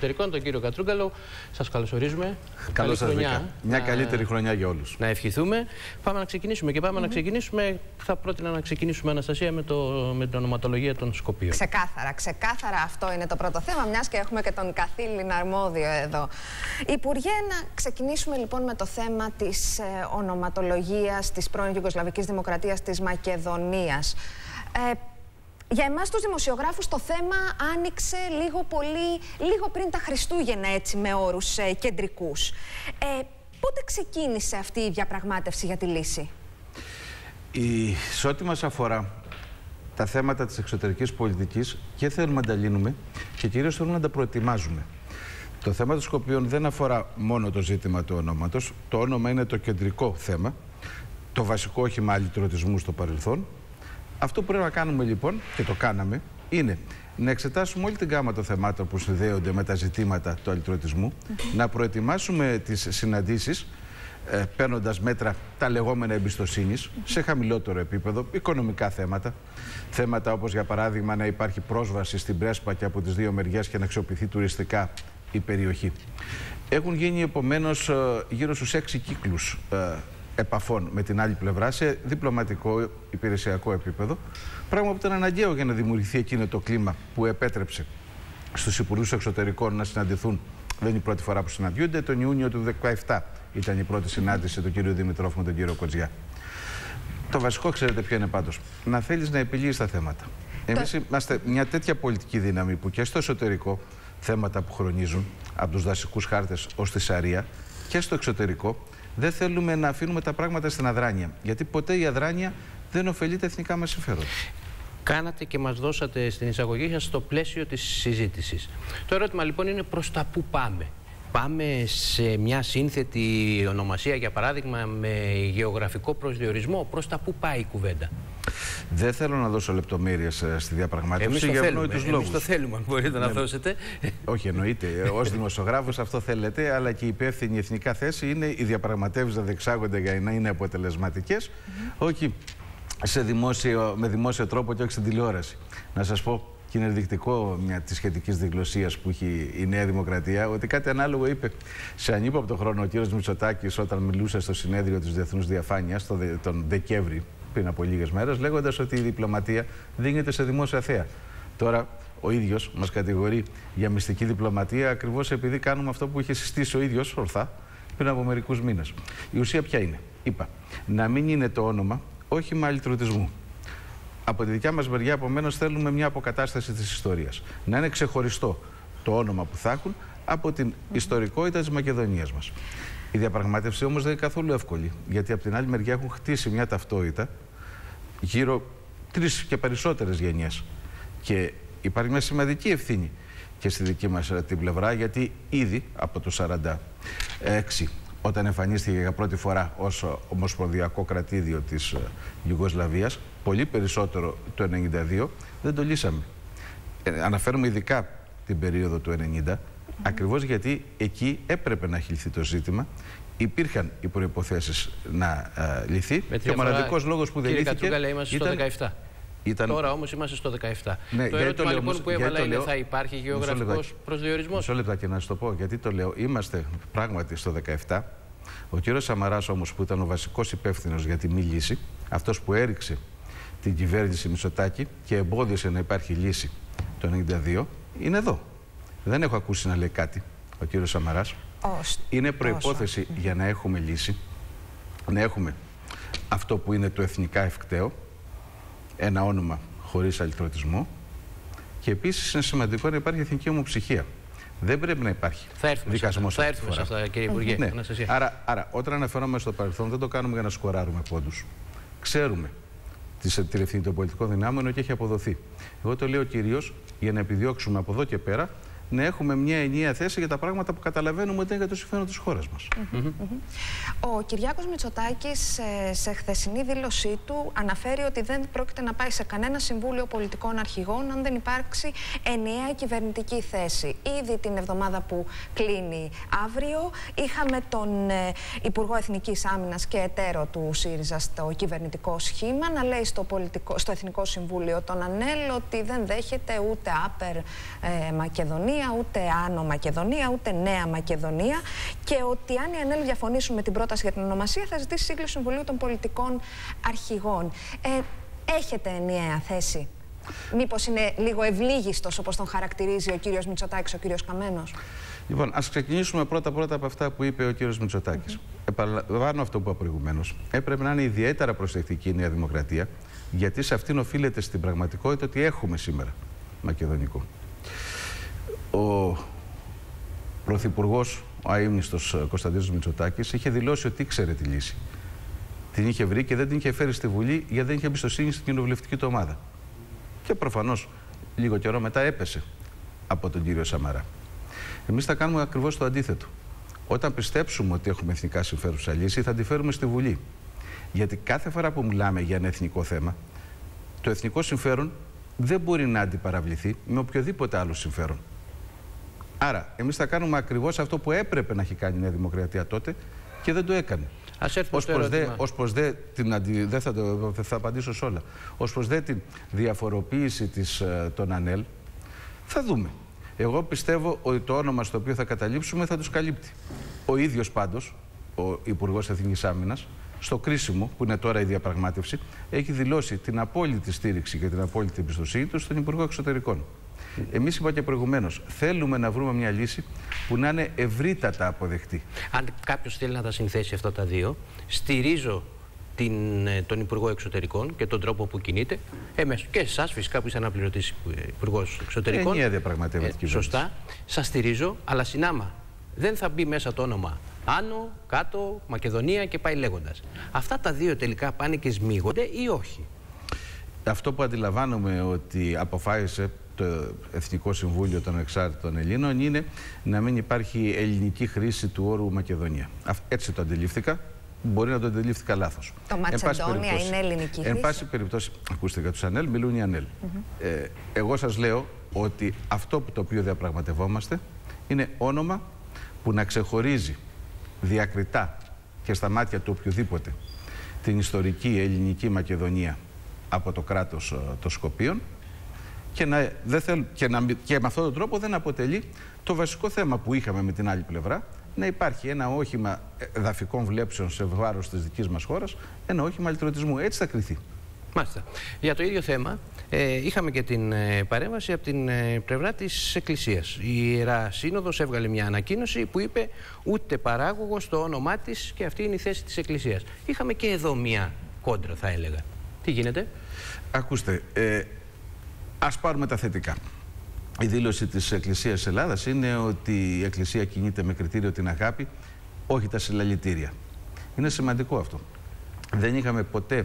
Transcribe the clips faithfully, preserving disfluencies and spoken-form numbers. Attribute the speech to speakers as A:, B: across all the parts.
A: Εξωτερικών, τον κύριο Κατρούγκαλο. Σας καλωσορίζουμε.
B: Καλώς σας βρήκα. Μια
A: να...
B: καλύτερη χρονιά για όλους.
A: Να ευχηθούμε. Πάμε να ξεκινήσουμε. Και πάμε
C: Mm-hmm.
A: να ξεκινήσουμε. Θα πρότεινα να ξεκινήσουμε, Αναστασία, με, το, με την ονοματολογία των Σκοπίων.
C: Ξεκάθαρα, ξεκάθαρα αυτό είναι το πρώτο θέμα, μιας και έχουμε και τον καθήλυνα αρμόδιο εδώ. Υπουργέ, να ξεκινήσουμε λοιπόν με το θέμα της ε, ονοματολογίας της πρώην Ιουγκοσλαβικής Δημοκρατίας της Μακεδονίας. Ε, Για εμάς τους δημοσιογράφους το θέμα άνοιξε λίγο πολύ, λίγο πριν τα Χριστούγεννα, έτσι, με όρους ε, κεντρικούς. Ε, πότε ξεκίνησε αυτή η διαπραγμάτευση για τη λύση?
B: Η, σε ό,τι μας αφορά τα θέματα της εξωτερικής πολιτικής, και θέλουμε να τα λύνουμε και κυρίως θέλουμε να τα προετοιμάζουμε. Το θέμα των Σκοπίων δεν αφορά μόνο το ζήτημα του ονόματος. Το όνομα είναι το κεντρικό θέμα, το βασικό όχημα αλυτρωτισμού στο παρελθόν. Αυτό που πρέπει να κάνουμε λοιπόν, και το κάναμε, είναι να εξετάσουμε όλη την γάμα των θεμάτων που συνδέονται με τα ζητήματα του αλυτρωτισμού, mm-hmm. να προετοιμάσουμε τις συναντήσεις, ε, παίρνοντας μέτρα τα λεγόμενα εμπιστοσύνης, mm-hmm. σε χαμηλότερο επίπεδο, οικονομικά θέματα, θέματα όπως για παράδειγμα να υπάρχει πρόσβαση στην Πρέσπα και από τις δύο μεριές και να αξιοποιηθεί τουριστικά η περιοχή. Έχουν γίνει επομένως ε, γύρω στους έξι κύκλους ε, επαφών με την άλλη πλευρά σε διπλωματικό υπηρεσιακό επίπεδο, πράγμα που ήταν αναγκαίο για να δημιουργηθεί εκείνο το κλίμα που επέτρεψε στους υπουργούς εξωτερικών να συναντηθούν. Δεν είναι η πρώτη φορά που συναντιούνται. Τον Ιούνιο του δύο χιλιάδες δεκαεπτά ήταν η πρώτη συνάντηση του κ. Δημητρόφ με τον κύριο Κοτζιά. Το βασικό, ξέρετε ποιο είναι πάντως? Να θέλεις να επιλύεις τα θέματα. Εμείς είμαστε μια τέτοια πολιτική δύναμη που και στο εσωτερικό θέματα που χρονίζουν, από τους δασικούς χάρτες ως τη Σαρία, και στο εξωτερικό, δεν θέλουμε να αφήνουμε τα πράγματα στην αδράνεια. Γιατί ποτέ η αδράνεια δεν ωφελεί τα εθνικά μας συμφέροντα.
A: Κάνατε και μας δώσατε στην εισαγωγή σας στο πλαίσιο της συζήτησης. Το ερώτημα λοιπόν είναι προς τα πού πάμε. Πάμε σε μια σύνθετη ονομασία, για παράδειγμα, με γεωγραφικό προσδιορισμό? Προς τα πού πάει η κουβέντα?
B: Δεν θέλω να δώσω λεπτομέρειες στη διαπραγμάτευση.
A: Εμείς το
B: για
A: θέλουμε,
B: τους
A: εμείς
B: λόγους.
A: το θέλουμε, αν μπορείτε να
B: ναι.
A: δώσετε.
B: Όχι, εννοείται. Ως δημοσιογράφος αυτό θέλετε, αλλά και η υπεύθυνη εθνικά θέση είναι οι διαπραγματεύσεις να διεξάγονται για να είναι αποτελεσματικές, mm-hmm. όχι σε δημόσιο, με δημόσιο τρόπο και όχι στην τηλεόραση. Να σας πω, και είναι ενδεικτικό μια της σχετικής διγλωσσίας που έχει η Νέα Δημοκρατία, ότι κάτι ανάλογο είπε σε ανύποπτο χρόνο ο κ. Μητσοτάκης όταν μιλούσε στο συνέδριο της Διεθνούς Διαφάνειας τον Δεκέμβρη, πριν από λίγες μέρες, λέγοντας ότι η διπλωματία δίνεται σε δημόσια θέα. Τώρα ο ίδιος μας κατηγορεί για μυστική διπλωματία, ακριβώς επειδή κάνουμε αυτό που είχε συστήσει ο ίδιος ορθά πριν από μερικούς μήνες. Η ουσία ποια είναι? Είπα, να μην είναι το όνομα όχημα αλυτρωτισμού. Από τη δικιά μας μεριά, επομένως, θέλουμε μια αποκατάσταση της ιστορίας. Να είναι ξεχωριστό το όνομα που θα έχουν από την mm-hmm. ιστορικότητα της Μακεδονίας μας. Η διαπραγμάτευση όμως δεν είναι καθόλου εύκολη, γιατί από την άλλη μεριά έχουν χτίσει μια ταυτότητα γύρω τρεις και περισσότερες γενιές. Και υπάρχει μια σημαντική ευθύνη και στη δική μας την πλευρά, γιατί ήδη από το χίλια εννιακόσια σαράντα έξι, όταν εμφανίστηκε για πρώτη φορά ως ομοσπονδιακό κρατήδιο της Ιουγκοσλαβίας, πολύ περισσότερο το χίλια εννιακόσια ενενήντα δύο, δεν το λύσαμε. Ε, αναφέρουμε ειδικά την περίοδο του ενενήντα, mm-hmm. ακριβώς γιατί εκεί έπρεπε να έχει λυθεί το ζήτημα. Υπήρχαν οι προϋποθέσεις να uh, λυθεί.
A: Με
B: και ο μοναδικός λόγος που δεν λύθηκε.
A: Κύριε Κατρούγκαλε, είμαστε
B: ήταν...
A: στο δεκαεπτά.
B: Ήταν...
A: Τώρα όμως είμαστε στο δεκαεπτά.
B: Ναι,
A: το ερώτημα
B: το
A: λοιπόν
B: λέω,
A: που έβαλα είναι
B: λέω...
A: θα υπάρχει γεωγραφικός προσδιορισμός?
B: Μισό λεπτά και να σας το πω. Γιατί το λέω? Είμαστε πράγματι στο δεκαεπτά. Ο κύριος Σαμαράς όμως, που ήταν ο βασικός υπεύθυνος για τη μη λύση, αυτός που έριξε την κυβέρνηση Μητσοτάκη και εμπόδισε να υπάρχει λύση το ενενήντα δύο, είναι εδώ. Δεν έχω ακούσει να λέει κάτι ο κύριος Σαμαράς.
C: Ως,
B: είναι προϋπόθεση όσο. για να έχουμε λύση, να έχουμε αυτό που είναι το εθνικά ευκταίο, ένα όνομα χωρίς αλυτρωτισμό, και επίσης είναι σημαντικό να υπάρχει εθνική ομοψυχία. Δεν πρέπει να υπάρχει δικασμός.
A: Θα έρθουμε σε αυτά, κύριε Υπουργέ.
B: Ναι. Άρα, άρα, όταν αναφερόμαστε στο παρελθόν, δεν το κάνουμε για να σκοράρουμε πόντους. Ξέρουμε την ευθύνη των πολιτικών δυνάμεων και έχει αποδοθεί. Εγώ το λέω κυρίως για να επιδιώξουμε από εδώ και πέρα να έχουμε μια ενιαία θέση για τα πράγματα που καταλαβαίνουμε ότι είναι για το συμφέρον της χώρας μας.
C: Mm-hmm. Mm-hmm. Ο Κυριάκος Μητσοτάκης σε χθεσινή δήλωσή του αναφέρει ότι δεν πρόκειται να πάει σε κανένα Συμβούλιο Πολιτικών Αρχηγών αν δεν υπάρξει ενιαία κυβερνητική θέση. Ήδη την εβδομάδα που κλείνει αύριο είχαμε τον ε, Υπουργό Εθνικής Άμυνας και εταίρο του ΣΥΡΙΖΑ στο κυβερνητικό σχήμα να λέει στο, πολιτικό, στο Εθνικό Συμβούλιο τον ΑΝΕΛ ότι δεν δέχεται ούτε άπερ ε, Μακεδονία Μακεδονία, ούτε Άνω Μακεδονία, ούτε Νέα Μακεδονία, και ότι αν οι ΑΝΕΛ διαφωνήσουν με την πρόταση για την ονομασία θα ζητήσει σύγκληση του Συμβουλίου των Πολιτικών Αρχηγών. Ε, έχετε ενιαία θέση? Μήπως είναι λίγο ευλίγιστος, όπως τον χαρακτηρίζει ο κύριος Μητσοτάκης, ο κύριος Καμένος?
B: Λοιπόν, ας ξεκινήσουμε πρώτα-πρώτα από αυτά που είπε ο κύριος Μητσοτάκης. Mm-hmm. Επαναλαμβάνω αυτό που είπα προηγουμένως. Έπρεπε να είναι ιδιαίτερα προσεκτική η Νέα Δημοκρατία, γιατί σε αυτήν οφείλεται στην πραγματικότητα ότι έχουμε σήμερα μακεδονικό. Ο Πρωθυπουργός, ο αείμνηστος Κωνσταντίνος Μητσοτάκης, είχε δηλώσει ότι ήξερε τη λύση. Την είχε βρει και δεν την είχε φέρει στη Βουλή γιατί δεν είχε εμπιστοσύνη στην κοινοβουλευτική του ομάδα. Και προφανώς λίγο καιρό μετά έπεσε από τον κύριο Σαμαρά. Εμείς θα κάνουμε ακριβώς το αντίθετο. Όταν πιστέψουμε ότι έχουμε εθνικά συμφέρουσα λύση, θα τη φέρουμε στη Βουλή. Γιατί κάθε φορά που μιλάμε για ένα εθνικό θέμα, το εθνικό συμφέρον δεν μπορεί να αντιπαραβληθεί με οποιοδήποτε άλλο συμφέρον. Άρα, εμείς θα κάνουμε ακριβώς αυτό που έπρεπε να έχει κάνει η Νέα Δημοκρατία τότε και δεν το έκανε.
A: Ας έρθουμε
B: ως
A: στο
B: προς
A: ερώτημα.
B: δε, ως προς δε την αντι... δεν θα, το, θα απαντήσω σε όλα. Ως προς δε την διαφοροποίηση της, των ΑΝΕΛ, θα δούμε. Εγώ πιστεύω ότι το όνομα στο οποίο θα καταλήψουμε θα τους καλύπτει. Ο ίδιος πάντως, ο Υπουργός Εθνικής Άμυνας, στο κρίσιμο, που είναι τώρα η διαπραγμάτευση, έχει δηλώσει την απόλυτη στήριξη και την απόλυτη εμπιστοσύνη του στον Υπουργό Εξωτερικών. Εμείς, είπα και προηγουμένως, θέλουμε να βρούμε μια λύση που να είναι ευρύτατα αποδεκτή.
A: Αν κάποιος θέλει να τα συνθέσει αυτά τα δύο, στηρίζω την, τον Υπουργό Εξωτερικών και τον τρόπο που κινείται. Εμείς και εσάς, φυσικά, που είστε αναπληρωτής Υπουργός Εξωτερικών.
B: Ενιαία διαπραγματεύεται κυβέρνηση.
A: Σωστά. Σας στηρίζω, αλλά συνάμα δεν θα μπει μέσα το όνομα Άνω, Κάτω, Μακεδονία και πάει λέγοντας. Αυτά τα δύο τελικά πάνε και σμίγονται ή όχι?
B: Αυτό που αντιλαμβάνομαι ότι αποφάσισε το Εθνικό Συμβούλιο των Εξάρτητων Ελλήνων είναι να μην υπάρχει ελληνική χρήση του όρου Μακεδονία. Έτσι το αντιλήφθηκα. Μπορεί να το αντιλήφθηκα λάθος.
C: Το Μακεδονία είναι ελληνική χρήση.
B: Εν πάση περιπτώσει, ακούστε, για τους ΑΝΕΛ μιλούν οι ΑΝΕΛ. Mm-hmm. ε, εγώ σας λέω ότι αυτό που το οποίο διαπραγματευόμαστε είναι όνομα που να ξεχωρίζει διακριτά και στα μάτια του οποιοδήποτε την ιστορική ελληνική Μακεδονία από το κράτος των Σκοπίων και, να, δεν θέλ, και, να, και με αυτόν τον τρόπο δεν αποτελεί το βασικό θέμα που είχαμε με την άλλη πλευρά, να υπάρχει ένα όχημα εδαφικών βλέψεων σε βάρος της δικής μας χώρας, ένα όχημα αλυτρωτισμού. Έτσι θα κριθεί.
A: Μάλιστα. Για το ίδιο θέμα ε, είχαμε και την ε, παρέμβαση από την ε, πλευρά της Εκκλησίας. Η Ιερά Σύνοδος έβγαλε μια ανακοίνωση που είπε ούτε παράγωγο στο όνομά της και αυτή είναι η θέση της Εκκλησίας. Είχαμε και εδώ μια κόντρα, θα έλεγα. Τι γίνεται?
B: Ακούστε, ε, ας πάρουμε τα θετικά. Η δήλωση της Εκκλησίας της Ελλάδας είναι ότι η Εκκλησία κινείται με κριτήριο την αγάπη, όχι τα συλλαλητήρια. Είναι σημαντικό αυτό. Δεν είχαμε ποτέ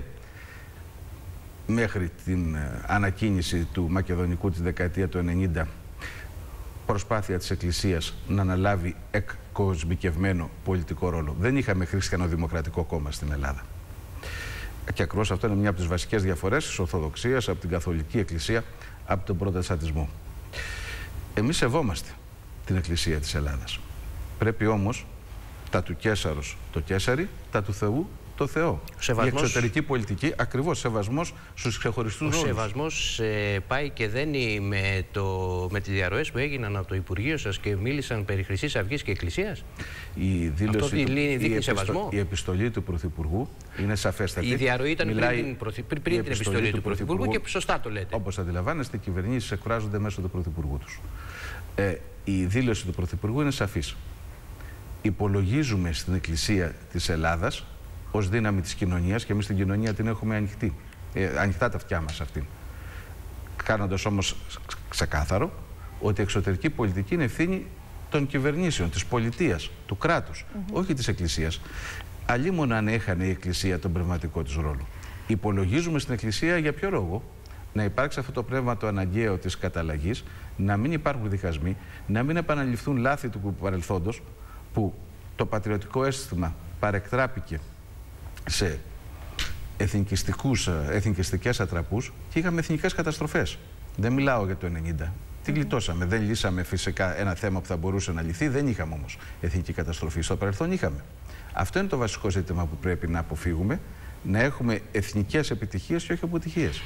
B: μέχρι την ανακοίνηση του Μακεδονικού τη δεκαετία του ενενήντα προσπάθεια της Εκκλησίας να αναλάβει εκκοσμικευμένο πολιτικό ρόλο. Δεν είχαμε χριστιανοδημοκρατικό κόμμα στην Ελλάδα. Και ακριβώς αυτό είναι μια από τις βασικές διαφορές της Ορθοδοξίας από την Καθολική Εκκλησία, από τον Προτεσταντισμό. Εμείς σεβόμαστε την Εκκλησία της Ελλάδας. Πρέπει όμως τα του Καίσαρος το Καίσαρι, τα του Θεού το Θεό.
A: Σεβασμός...
B: Η εξωτερική πολιτική, ακριβώς σεβασμός στους ξεχωριστούς ρόλους.
A: Ο σεβασμός ε, πάει και δένει με, το, με τις διαρροές που έγιναν από το Υπουργείο σας και μίλησαν περί Χρυσής Αυγής και Εκκλησίας.
B: Η δήλωση
A: Αυτό
B: του,
A: η,
B: η,
A: επιστο,
B: η επιστολή του Πρωθυπουργού είναι σαφέστατη.
A: Η διαρροή ήταν
B: Μιλάει,
A: πριν, την, πριν, πριν την επιστολή του, του Πρωθυπουργού και σωστά το λέτε.
B: Όπως αντιλαμβάνεστε, οι κυβερνήσεις εκφράζονται μέσω του Πρωθυπουργού τους. Ε, η δήλωση του Πρωθυπουργού είναι σαφής. Υπολογίζουμε στην Εκκλησία της Ελλάδας ως δύναμη της κοινωνίας και εμείς την κοινωνία την έχουμε ανοιχτή, ε, ανοιχτά τα αυτιά μας αυτήν. Κάνοντας όμως ξεκάθαρο ότι η εξωτερική πολιτική είναι ευθύνη των κυβερνήσεων, της πολιτείας, του κράτους, mm-hmm. όχι της Εκκλησίας. Αλλήμον αν έχανε η Εκκλησία τον πνευματικό της ρόλο. Υπολογίζουμε στην Εκκλησία για ποιο λόγο? Να υπάρξει αυτό το πνεύμα το αναγκαίο της καταλλαγής, να μην υπάρχουν διχασμοί, να μην επαναληφθούν λάθη του παρελθόντος που το πατριωτικό αίσθημα παρεκτράπηκε σε εθνικιστικούς, εθνικιστικές ατραπούς και είχαμε εθνικές καταστροφές. Δεν μιλάω για το ενενήντα. Τι γλιτώσαμε? Δεν λύσαμε φυσικά ένα θέμα που θα μπορούσε να λυθεί, δεν είχαμε όμως εθνική καταστροφή. Στο παρελθόν είχαμε. Αυτό είναι το βασικό ζήτημα που πρέπει να αποφύγουμε, να έχουμε εθνικές επιτυχίες και όχι αποτυχίες.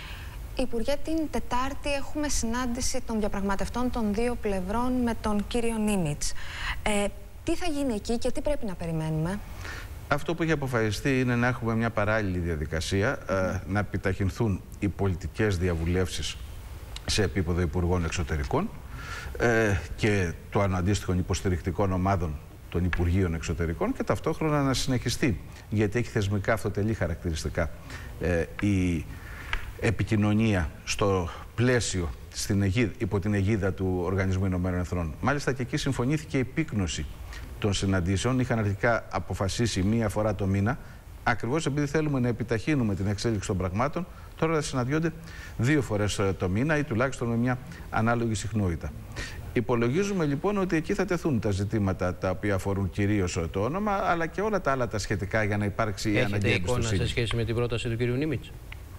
C: Υπουργέ, την Τετάρτη έχουμε συνάντηση των διαπραγματευτών των δύο πλευρών με τον κύριο Νίμιτς. Ε, τι θα γίνει εκεί και τι πρέπει να περιμένουμε?
B: Αυτό που έχει αποφασιστεί είναι να έχουμε μια παράλληλη διαδικασία, ε, να επιταχυνθούν οι πολιτικές διαβουλεύσεις σε επίπεδο Υπουργών Εξωτερικών ε, και των αντίστοιχων υποστηρικτικών ομάδων των Υπουργείων Εξωτερικών και ταυτόχρονα να συνεχιστεί, γιατί έχει θεσμικά αυτοτελή χαρακτηριστικά, ε, η επικοινωνία στο πλαίσιο, στην αιγίδα, υπό την αιγίδα του Οργανισμού Ηνωμένων Εθνών. Μάλιστα και εκεί συμφωνήθηκε η επίκνωση των συναντήσεων. Είχαν αρχικά αποφασίσει μία φορά το μήνα, ακριβώς επειδή θέλουμε να επιταχύνουμε την εξέλιξη των πραγμάτων. Τώρα θα συναντιόνται δύο φορές το μήνα ή τουλάχιστον με μια ανάλογη συχνότητα. Υπολογίζουμε λοιπόν ότι εκεί θα τεθούν τα ζητήματα τα οποία αφορούν κυρίως το όνομα, αλλά και όλα τα άλλα τα σχετικά για να υπάρξει η αναγκαία εμπιστοσύνη.
A: Έχετε εικόνα σε σχέση με την πρόταση του κυρίου Νίμιτς?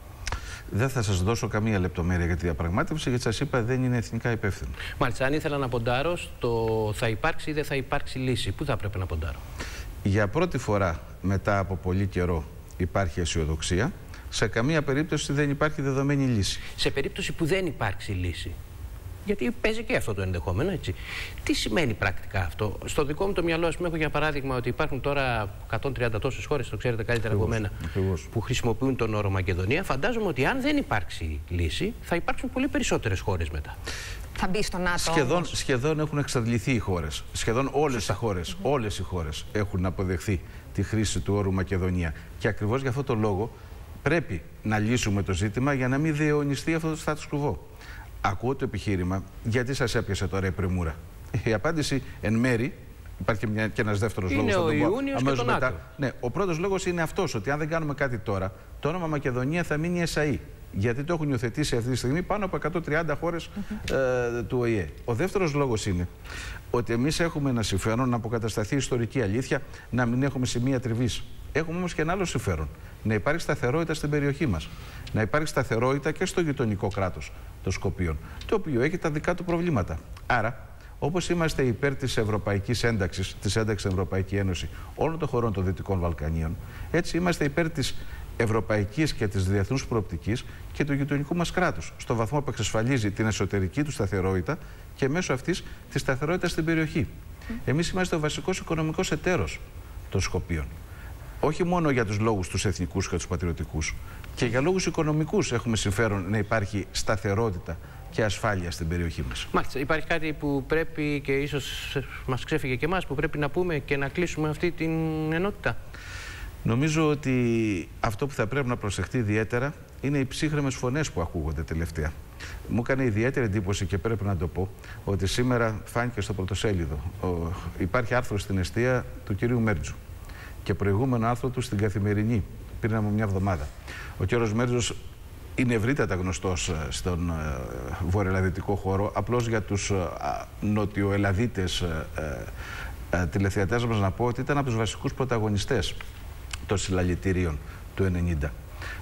B: Δεν θα σας δώσω καμία λεπτομέρεια για τη διαπραγμάτευση, γιατί σας είπα δεν είναι εθνικά υπεύθυνο.
A: Μάλιστα, αν ήθελα να ποντάρω στο θα υπάρξει ή δεν θα υπάρξει λύση, πού θα πρέπει να ποντάρω?
B: Για πρώτη φορά μετά από πολύ καιρό υπάρχει αισιοδοξία. Σε καμία περίπτωση δεν υπάρχει δεδομένη λύση.
A: Σε περίπτωση που δεν υπάρξει λύση, γιατί παίζει και αυτό το ενδεχόμενο, έτσι. Τι σημαίνει πρακτικά αυτό? Στο δικό μου το μυαλό, ας πούμε, έχω για παράδειγμα ότι υπάρχουν τώρα εκατόν τριάντα τόσες χώρες, το ξέρετε καλύτερα από μένα, που χρησιμοποιούν τον όρο Μακεδονία. Φαντάζομαι ότι αν δεν υπάρξει λύση, θα υπάρξουν πολύ περισσότερες χώρες μετά.
C: Θα μπει στο ΝΑΤΟ.
B: Σχεδόν, σχεδόν έχουν εξαντληθεί οι χώρες. Σχεδόν όλες οι χώρες, mm-hmm. όλες οι χώρες έχουν αποδεχθεί τη χρήση του όρου Μακεδονία. Και ακριβώς για αυτό το λόγο πρέπει να λύσουμε το ζήτημα για να μην διαιωνιστεί αυτό το status quo. Ακούω το επιχείρημα, γιατί σας έπιασε τώρα η πρεμούρα? Η απάντηση εν μέρη, υπάρχει μια, και ένας δεύτερος
A: είναι
B: λόγος.
A: Είναι ο Ιούνιος και το ΝΑΤΟ.
B: Ναι, ο πρώτος λόγος είναι αυτός, ότι αν δεν κάνουμε κάτι τώρα, το όνομα Μακεδονία θα μείνει ΕΣΑΗ. Γιατί το έχουν υιοθετήσει αυτή τη στιγμή πάνω από εκατόν τριάντα χώρες mm-hmm. ε, του Ο Η Ε. Ο δεύτερος λόγος είναι ότι εμείς έχουμε ένα συμφέρον να αποκατασταθεί η ιστορική αλήθεια, να μην έχουμε σημεία τριβής. Έχουμε όμως και ένα άλλο συμφέρον. Να υπάρχει σταθερότητα στην περιοχή μας. Να υπάρχει σταθερότητα και στο γειτονικό κράτος των Σκοπίων, το οποίο έχει τα δικά του προβλήματα. Άρα, όπως είμαστε υπέρ της ευρωπαϊκής ένταξης, της ένταξης στην Ευρωπαϊκή Ένωση όλων των χωρών των Δυτικών Βαλκανίων, έτσι είμαστε υπέρ της ευρωπαϊκής και της διεθνούς προοπτικής και του γειτονικού μας κράτους, στο βαθμό που εξασφαλίζει την εσωτερική του σταθερότητα και μέσω αυτής τη σταθερότητα στην περιοχή. Mm. Εμείς είμαστε ο βασικός οικονομικός εταίρος των Σκοπίων. Όχι μόνο για τους λόγους τους εθνικούς και τους πατριωτικούς, και για λόγους οικονομικούς έχουμε συμφέρον να υπάρχει σταθερότητα και ασφάλεια στην περιοχή μας.
A: Μάλιστα, υπάρχει κάτι που πρέπει και ίσως μας ξέφυγε και εμάς, που πρέπει να πούμε και να κλείσουμε αυτή την ενότητα?
B: Νομίζω ότι αυτό που θα πρέπει να προσεχτεί ιδιαίτερα είναι οι ψύχρεμες φωνές που ακούγονται τελευταία. Μου έκανε ιδιαίτερη εντύπωση και πρέπει να το πω ότι σήμερα φάνηκε στο πρωτοσέλιδο. Ο, υπάρχει άρθρο στην Εστία του κυρίου Μέρτζου και προηγούμενο άρθρο του στην Καθημερινή πριν από μια εβδομάδα. Ο κύριος Μέρτζος είναι ευρύτατα γνωστός στον βορειοελλαδιτικό χώρο. Απλώς για τους νοτιοελλαδίτες τηλεθεατές μας να πω ότι ήταν από τους βασικούς πρωταγωνιστές των συλλαλητήριων του ενενήντα.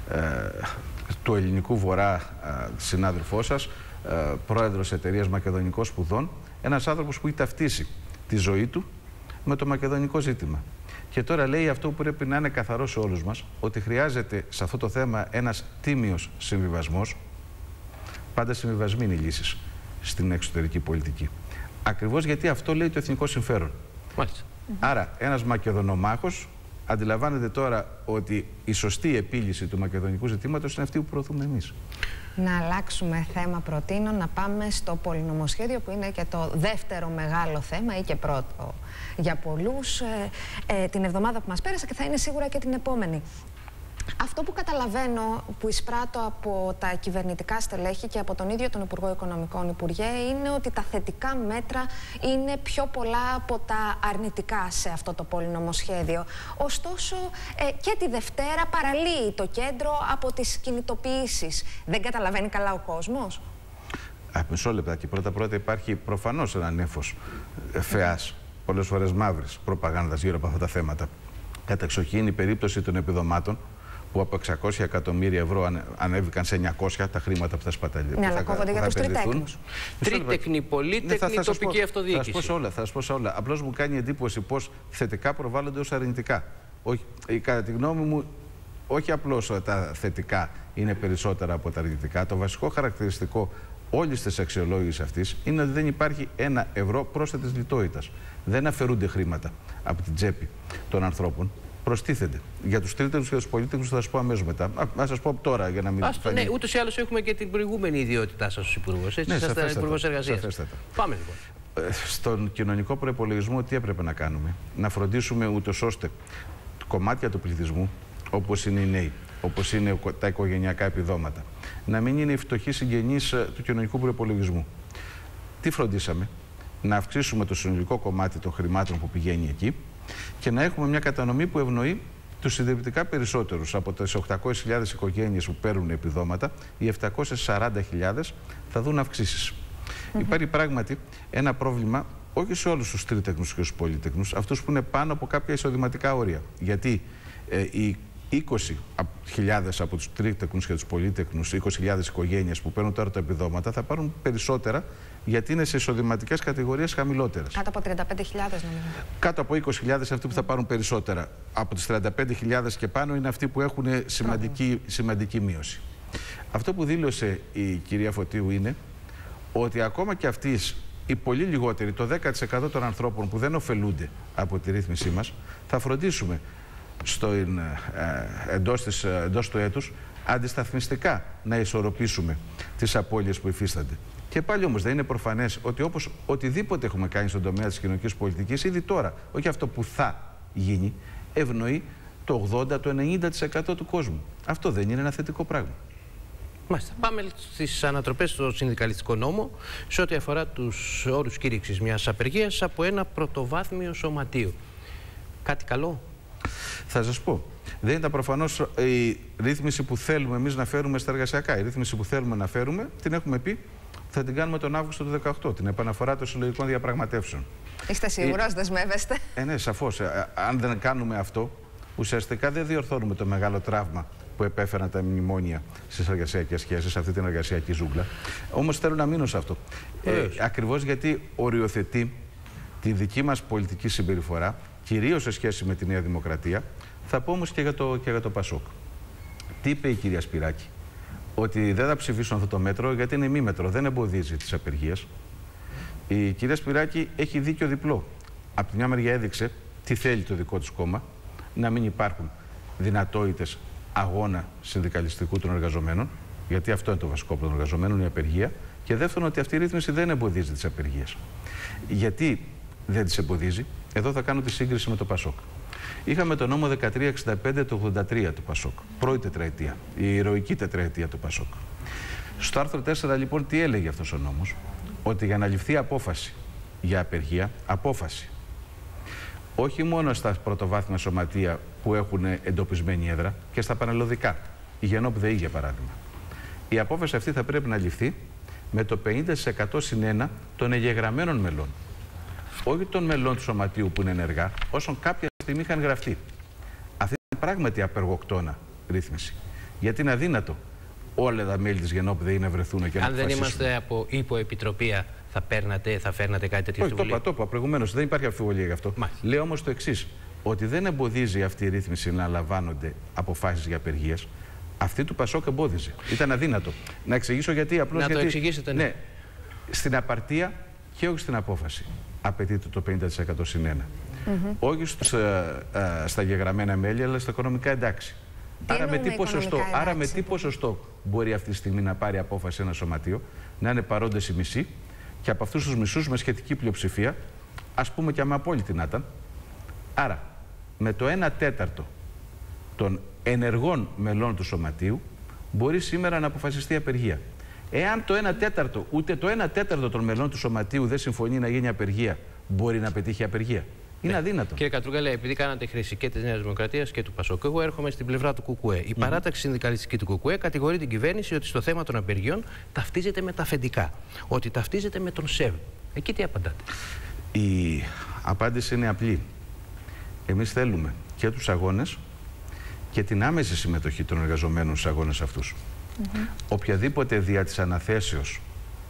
B: Του Ελληνικού Βορρά συνάδελφός σας, πρόεδρος εταιρείας Μακεδονικών Σπουδών, ένας άνθρωπος που έχει ταυτίσει τη ζωή του με το μακεδονικό ζήτημα. Και τώρα λέει αυτό που πρέπει να είναι καθαρό σε όλους μας, ότι χρειάζεται σε αυτό το θέμα ένας τίμιος συμβιβασμός. Πάντα συμβιβασμοί είναι οι λύσεις στην εξωτερική πολιτική. Ακριβώς γιατί αυτό λέει το εθνικό συμφέρον.
A: Μάλιστα.
B: Άρα ένας Μακεδονομάχος αντιλαμβάνεται τώρα ότι η σωστή επίλυση του μακεδονικού ζητήματος είναι αυτή που προωθούμε εμείς.
C: Να αλλάξουμε θέμα, προτείνω να πάμε στο πολυνομοσχέδιο, που είναι και το δεύτερο μεγάλο θέμα ή και πρώτο για πολλούς ε, ε, την εβδομάδα που μας πέρασε και θα είναι σίγουρα και την επόμενη. Αυτό που καταλαβαίνω, που εισπράττω από τα κυβερνητικά στελέχη και από τον ίδιο τον Υπουργό Οικονομικών, Υπουργέ, είναι ότι τα θετικά μέτρα είναι πιο πολλά από τα αρνητικά σε αυτό το πολυνομοσχέδιο. Ωστόσο, ε, και τη Δευτέρα παραλύει το κέντρο από τις κινητοποιήσεις. Δεν καταλαβαίνει καλά ο κόσμος?
B: Α, μισό λεπτάκι. Πρώτα-πρώτα υπάρχει προφανώς ένα νέφος φαιάς, πολλές φορές μαύρης προπαγάνδας γύρω από αυτά τα θέματα. Κατεξοχήν η περίπτωση των επιδομάτων, που από εξακόσια εκατομμύρια ευρώ ανέβηκαν σε εννιακόσια τα χρήματα που θα σπαταληθούν.
C: Ναι, αλλά κόβονται για τους τριτέκνους.
A: Τρίτεκνη, πολύτεκνη, ναι, τοπική
B: πω,
A: αυτοδιοίκηση.
B: Θα σας πω σε όλα, θα σας πω σε όλα. Απλώς μου κάνει εντύπωση πως θετικά προβάλλονται ως αρνητικά. Όχι, κατά τη γνώμη μου, όχι απλώς τα θετικά είναι περισσότερα από τα αρνητικά. Το βασικό χαρακτηριστικό όλης της αξιολόγησης αυτής είναι ότι δεν υπάρχει ένα ευρώ πρόσθετης λιτότητας. Δεν αφαιρούνται χρήματα από την τσέπη των ανθρώπων. Προστίθενται. Για τους τρίτεκνους και τους πολίτεκνους θα σας πω αμέσως μετά. Να σας πω τώρα για να μην...
A: Ας, ναι, ούτως ή άλλως έχουμε και την προηγούμενη ιδιότητά σας ως Υπουργός. Έτσι,
B: ναι,
A: είσαστε Υπουργός Εργασίας. Πάμε λοιπόν.
B: Στον κοινωνικό προϋπολογισμό τι έπρεπε να κάνουμε? Να φροντίσουμε ούτως ώστε κομμάτια του πληθυσμού, όπως είναι οι νέοι, όπως είναι τα οικογενειακά επιδόματα, να μην είναι οι φτωχοί συγγενείς του κοινωνικού προϋπολογισμού. Τι φροντίσαμε? Να αυξήσουμε το συνολικό κομμάτι των χρημάτων που πηγαίνει εκεί και να έχουμε μια κατανομή που ευνοεί τους συντριπτικά περισσότερους. Από τις οκτακόσιες χιλιάδες οικογένειες που παίρνουν επιδόματα, οι επτακόσιες σαράντα χιλιάδες θα δουν αυξήσεις. Mm-hmm. Υπάρχει πράγματι ένα πρόβλημα όχι σε όλους τους τρίτεκνους και τους πολίτεκνους, αυτούς που είναι πάνω από κάποια εισοδηματικά όρια. Γιατί ε, οι είκοσι χιλιάδες από τους τρίτεκνους και τους πολίτεκνους, είκοσι χιλιάδες οικογένειες που παίρνουν τώρα τα επιδόματα, θα πάρουν περισσότερα γιατί είναι σε εισοδηματικές κατηγορίες χαμηλότερες.
C: Κάτω από τριάντα πέντε χιλιάδες νομίζω. Κάτω
B: από είκοσι χιλιάδες αυτοί που θα πάρουν περισσότερα. Από τις τριάντα πέντε χιλιάδες και πάνω είναι αυτοί που έχουν σημαντική, σημαντική μείωση. Αυτό που δήλωσε η κυρία Φωτίου είναι ότι ακόμα και αυτοί οι πολύ λιγότεροι, το δέκα τοις εκατό των ανθρώπων που δεν ωφελούνται από τη ρύθμισή μας, θα φροντίσουμε στο, ε, εντός, της, εντός του έτους αντισταθμιστικά να ισορροπήσουμε τις απώλειες που υφίστανται. Και πάλι όμως δεν είναι προφανές ότι όπως οτιδήποτε έχουμε κάνει στον τομέα της κοινωνικής πολιτικής, ήδη τώρα, όχι αυτό που θα γίνει, ευνοεί το ογδόντα με ενενήντα τοις εκατό του κόσμου. Αυτό δεν είναι ένα θετικό πράγμα.
A: Μάλιστα. Πάμε στις ανατροπές στο συνδικαλιστικό νόμο σε ό,τι αφορά τους όρους κήρυξης μιας απεργίας από ένα πρωτοβάθμιο σωματείο. Κάτι καλό?
B: Θα σας πω. Δεν ήταν προφανώς η ρύθμιση που θέλουμε εμείς να φέρουμε στα εργασιακά. Η ρύθμιση που θέλουμε να φέρουμε την έχουμε πει θα την κάνουμε τον Αύγουστο του δύο χιλιάδες δεκαοκτώ, την επαναφορά των συλλογικών διαπραγματεύσεων.
C: Είστε σίγουρος, ε, δεσμεύεστε?
B: Ε, ναι, σαφώς. Ε, αν δεν κάνουμε αυτό, ουσιαστικά δεν διορθώνουμε το μεγάλο τραύμα που επέφεραν τα μνημόνια στις εργασιακές σχέσεις, αυτή την εργασιακή ζούγκλα. Όμως θέλω να μείνω σε αυτό. Ε, ακριβώς γιατί οριοθετεί τη δική μας πολιτική συμπεριφορά, κυρίως σε σχέση με τη Νέα Δημοκρατία, θα πω όμως και για το, και για το Πασόκ. Τι είπε η κυρία Σπυράκη? Ότι δεν θα ψηφίσουν αυτό το μέτρο γιατί είναι μη μέτρο, δεν εμποδίζει τις απεργίες. Η κυρία Σπυράκη έχει δίκιο διπλό. Από τη μια μεριά έδειξε τι θέλει το δικό της κόμμα, να μην υπάρχουν δυνατότητες αγώνα συνδικαλιστικού των εργαζομένων, γιατί αυτό είναι το βασικό πρόβλημα των εργαζομένων, η απεργία. Και δεύτερον, ότι αυτή η ρύθμιση δεν εμποδίζει τις απεργίες. Γιατί δεν τις εμποδίζει? Εδώ θα κάνω τη σύγκριση με το Πασόκ. Είχαμε το νόμο δεκατρία εξήντα πέντε του ογδόντα τρία του Πασόκ, πρώτη τετραετία, η ηρωική τετραετία του Πασόκ. Στο άρθρο τέσσερα λοιπόν τι έλεγε αυτός ο νόμος? Ότι για να ληφθεί απόφαση για απεργία, απόφαση, όχι μόνο στα πρωτοβάθμια σωματεία που έχουν εντοπισμένη έδρα και στα πανελλοδικά, η Γενόπ ΔΕΗ για παράδειγμα, η απόφαση αυτή θα πρέπει να ληφθεί με το πενήντα τοις εκατό συν ένα των εγγεγραμμένων μελών. Όχι των μελών του σωματείου που είναι ενεργά, όσων κάποια στιγμή είχαν γραφτεί. Αυτή είναι πράγματι απεργοκτόνα ρύθμιση. Γιατί είναι αδύνατο όλα τα μέλη της Γενόπ ΔΕΗ να βρεθούν και να αποφασίσουν.
A: Αν δεν είμαστε από υποεπιτροπία, θα παίρνατε, θα φέρνατε κάτι τέτοιο?
B: Όχι, το είπα, το είπα προηγουμένως. Δεν υπάρχει αμφιβολία γι' αυτό. Μάλιστα. Λέω όμως το εξής, ότι δεν εμποδίζει αυτή η ρύθμιση να λαμβάνονται αποφάσεις για απεργίες. Αυτή του Πασόκ εμπόδιζε. Ήταν αδύνατο. Να εξηγήσω γιατί. Απλώς
A: να
B: γιατί,
A: το εξηγήσετε, ναι.
B: ναι. Στην απαρτία και όχι στην απόφαση απαιτείται το πενήντα τοις εκατό συν ένα. Mm-hmm. Όχι στους, ε, ε, στα γεγραμμένα μέλη, αλλά στα οικονομικά εντάξει. Άρα με, τι ποσοστό, εντάξει. άρα με τι ποσοστό μπορεί αυτή τη στιγμή να πάρει απόφαση ένα σωματείο, να είναι παρόντες οι μισοί και από αυτούς τους μισούς με σχετική πλειοψηφία, ας πούμε και με απόλυτη να ήταν. Άρα με το ένα τέταρτο των ενεργών μελών του σωματείου μπορεί σήμερα να αποφασιστεί απεργία. Εάν το ένα τέταρτο, ούτε το ένα τέταρτο των μελών του σωματείου δεν συμφωνεί να γίνει απεργία, μπορεί να πετύχει απεργία. Είναι ναι. αδύνατο.
A: Κύριε Κατρούγκαλε, επειδή κάνατε χρήση και της Νέας Δημοκρατίας και του Πασόκ, εγώ έρχομαι στην πλευρά του ΚΚΕ. Η mm-hmm. παράταξη συνδικαλιστική του ΚΚΕ κατηγορεί την κυβέρνηση ότι στο θέμα των απεργιών ταυτίζεται με τα αφεντικά. Ότι ταυτίζεται με τον ΣΕΒ. Εκεί τι απαντάτε?
B: Η απάντηση είναι απλή. Εμείς θέλουμε και τους αγώνες και την άμεση συμμετοχή των εργαζομένων στους αγώνες αυτούς. Mm-hmm. Οποιαδήποτε δια της αναθέσεως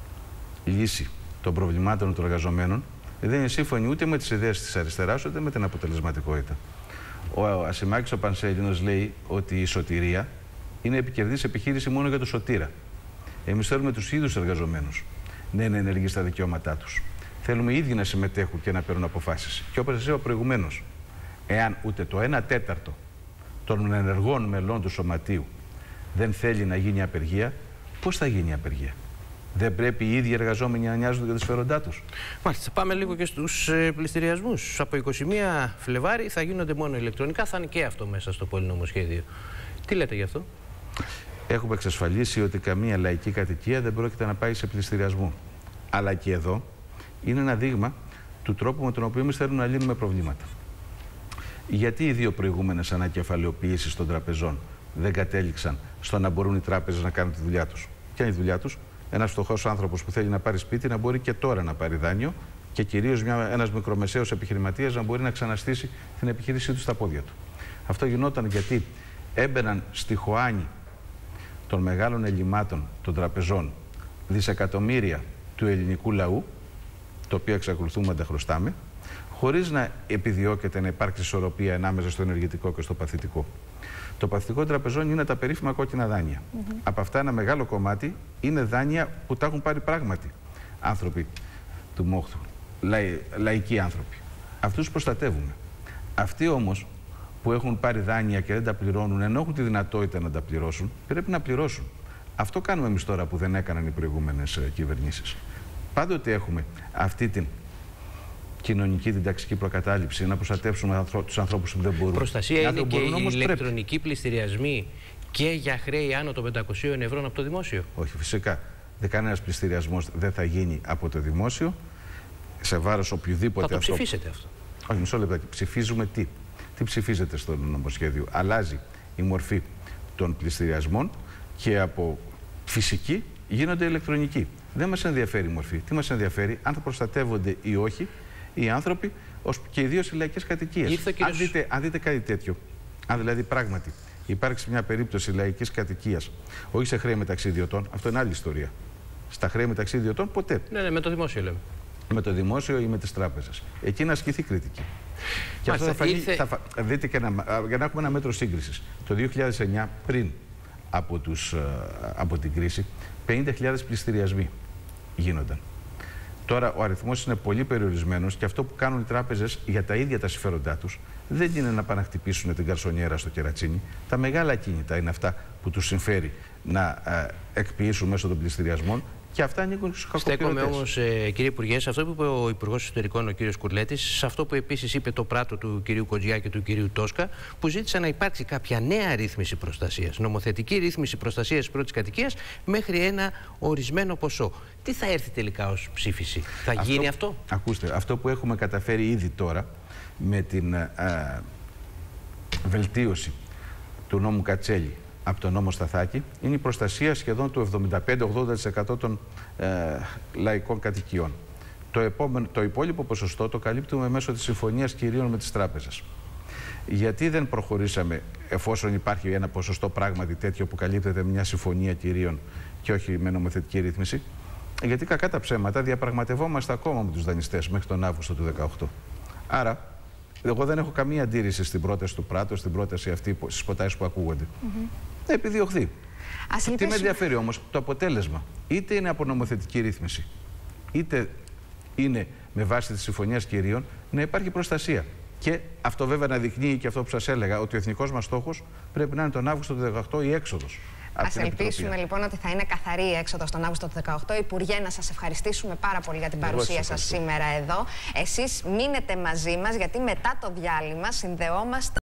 B: λύση των προβλημάτων των εργαζομένων δεν είναι σύμφωνη ούτε με τις ιδέες της αριστεράς ούτε με την αποτελεσματικότητα. Ο Ασημάκης ο Πανσέλινος λέει ότι η σωτηρία είναι επικερδής επιχείρηση μόνο για το σωτήρα. Εμείς θέλουμε τους ίδιους εργαζομένους να είναι ενεργοί στα δικαιώματά τους. Θέλουμε οι ίδιοι να συμμετέχουν και να παίρνουν αποφάσεις. Και όπως σας είπα προηγουμένως, εάν ούτε το ένα τέταρτο των ενεργών μελών του Σωματείου δεν θέλει να γίνει απεργία, πώς θα γίνει η απεργία? Δεν πρέπει οι ίδιοι εργαζόμενοι να νοιάζονται για τα συμφέροντά τους?
A: Μάλιστα, πάμε λίγο και στους ε, πληστηριασμούς. Από είκοσι μία Φλεβάρι θα γίνονται μόνο ηλεκτρονικά, θα είναι και αυτό μέσα στο πολυνομοσχέδιο. Τι λέτε γι' αυτό?
B: Έχουμε εξασφαλίσει ότι καμία λαϊκή κατοικία δεν πρόκειται να πάει σε πληστηριασμό. Αλλά και εδώ είναι ένα δείγμα του τρόπου με τον οποίο εμείς θέλουμε να λύνουμε προβλήματα. Γιατί οι δύο προηγούμενες ανακεφαλαιοποιήσεις των τραπεζών δεν κατέληξαν στο να μπορούν οι τράπεζες να κάνουν τη δουλειά τους? Ποια είναι η δουλειά τους? Ένας φτωχός άνθρωπος που θέλει να πάρει σπίτι να μπορεί και τώρα να πάρει δάνειο και κυρίως ένας μικρομεσαίος επιχειρηματίας να μπορεί να ξαναστήσει την επιχείρησή του στα πόδια του. Αυτό γινόταν γιατί έμπαιναν στη χωάνη των μεγάλων ελλημάτων των τραπεζών δισεκατομμύρια του ελληνικού λαού, το οποίο εξακολουθούμε να τα χρωστάμε, χωρίς να επιδιώκεται να υπάρξει ισορροπία ανάμεσα στο ενεργητικό και στο παθητικό. Το παθητικό τραπεζών είναι τα περίφημα κόκκινα δάνεια. Mm-hmm. Από αυτά ένα μεγάλο κομμάτι είναι δάνεια που τα έχουν πάρει πράγματι άνθρωποι του μόχθου, λαϊ, λαϊκοί άνθρωποι. Αυτούς προστατεύουμε. Αυτοί όμως που έχουν πάρει δάνεια και δεν τα πληρώνουν, ενώ έχουν τη δυνατότητα να τα πληρώσουν, πρέπει να πληρώσουν. Αυτό κάνουμε εμείς τώρα που δεν έκαναν οι προηγούμενες κυβερνήσεις. Πάντοτε έχουμε αυτή την κοινωνική, την ταξική προκατάληψη, να προστατεύσουμε τους ανθρώπους που δεν μπορούν.
A: Προστασία είναι και οι ηλεκτρονικοί πληστηριασμοί και για χρέη άνω των πεντακοσίων ευρώ από το δημόσιο?
B: Όχι, φυσικά. Δεν κανένας πληστηριασμός δεν θα γίνει από το δημόσιο σε βάρος οποιοδήποτε.
A: Θα το ανθρώπου. Ψηφίσετε αυτό?
B: Όχι, μισό λεπτάκι. Ψηφίζουμε τι? Τι ψηφίζεται στο νομοσχέδιο? Αλλάζει η μορφή των πληστηριασμών και από φυσική γίνονται ηλεκτρονικοί. Δεν μας ενδιαφέρει η μορφή. Τι μας ενδιαφέρει? Αν θα προστατεύονται ή όχι οι άνθρωποι, και ιδίως οι λαϊκές κατοικίες.
A: Κύριος...
B: Αν, δείτε, αν δείτε κάτι τέτοιο, αν δηλαδή πράγματι υπάρξει μια περίπτωση λαϊκής κατοικίας, όχι σε χρέη μεταξύ ιδιωτών, αυτό είναι άλλη ιστορία. Στα χρέη μεταξύ ιδιωτών ποτέ.
A: Ναι, ναι, με το δημόσιο λέμε.
B: Με το δημόσιο ή με τις τράπεζες. Εκεί να ασκηθεί κριτική. Και αυτό θα φανεί, ήρθε... θα, δείτε και ένα, για να έχουμε ένα μέτρο σύγκρισης. Το δύο χιλιάδες εννιά, πριν από, τους, από την κρίση, πενήντα χιλιάδες πληστηριασμοί γίνονταν. Τώρα ο αριθμός είναι πολύ περιορισμένος και αυτό που κάνουν οι τράπεζες για τα ίδια τα συμφέροντά τους δεν είναι να πάνε να χτυπήσουν την καρσονιέρα στο κερατσίνι. Τα μεγάλα κίνητα είναι αυτά που τους συμφέρει να ε, εκποιήσουν μέσω των πληστηριασμών. Και αυτά ανήκουν στους κακοποιητές.
A: Στέκομαι όμως, ε, κύριε Υπουργέ, σε αυτό που είπε ο Υπουργός Εσωτερικών, ο κύριος Κουρλέτης, σε αυτό που επίσης είπε το πράτο του κυρίου Κοντζιά και του κυρίου Τόσκα, που ζήτησαν να υπάρξει κάποια νέα ρύθμιση προστασίας, νομοθετική ρύθμιση προστασίας της πρώτης κατοικίας μέχρι ένα ορισμένο ποσό. Τι θα έρθει τελικά ως ψήφιση? Θα αυτό, γίνει αυτό?
B: Ακούστε, αυτό που έχουμε καταφέρει ήδη τώρα με την α, βελτίωση του νόμου Κατσέλη από τον νόμο Σταθάκη είναι η προστασία σχεδόν του εβδομήντα πέντε με ογδόντα τοις εκατό των ε, λαϊκών κατοικιών. Το, επόμενο, το υπόλοιπο ποσοστό το καλύπτουμε μέσω της συμφωνίας κυρίων με τις τράπεζες. Γιατί δεν προχωρήσαμε, εφόσον υπάρχει ένα ποσοστό πράγματι τέτοιο που καλύπτεται με μια συμφωνία κυρίων και όχι με νομοθετική ρύθμιση? Γιατί κακά τα ψέματα διαπραγματευόμαστε ακόμα με τους δανειστές μέχρι τον Αύγουστο του δύο χιλιάδες δεκαοκτώ. Άρα, εγώ δεν έχω καμία αντίρρηση στην πρόταση του Πράτο, στην πρόταση αυτή, στις προτάσεις που ακούγονται. Mm-hmm. Να επιδιωχθεί.
C: Ας
B: Τι με ενδιαφέρει όμως? Το αποτέλεσμα. Είτε είναι από νομοθετική ρύθμιση, είτε είναι με βάση τη συμφωνία κυρίων, να υπάρχει προστασία. Και αυτό βέβαια να δεικνύει και αυτό που σας έλεγα, ότι ο εθνικός μας στόχος πρέπει να είναι τον Αύγουστο του δύο χιλιάδες δεκαοκτώ η έξοδος.
C: Ας ελπίσουμε λοιπόν ότι θα είναι καθαρή η έξοδος τον Αύγουστο του δύο χιλιάδες δεκαοκτώ. Υπουργέ, να σας ευχαριστήσουμε πάρα πολύ για την παρουσία σας σήμερα εδώ. Εσείς μείνετε μαζί μας, γιατί μετά το διάλειμμα συνδεόμαστε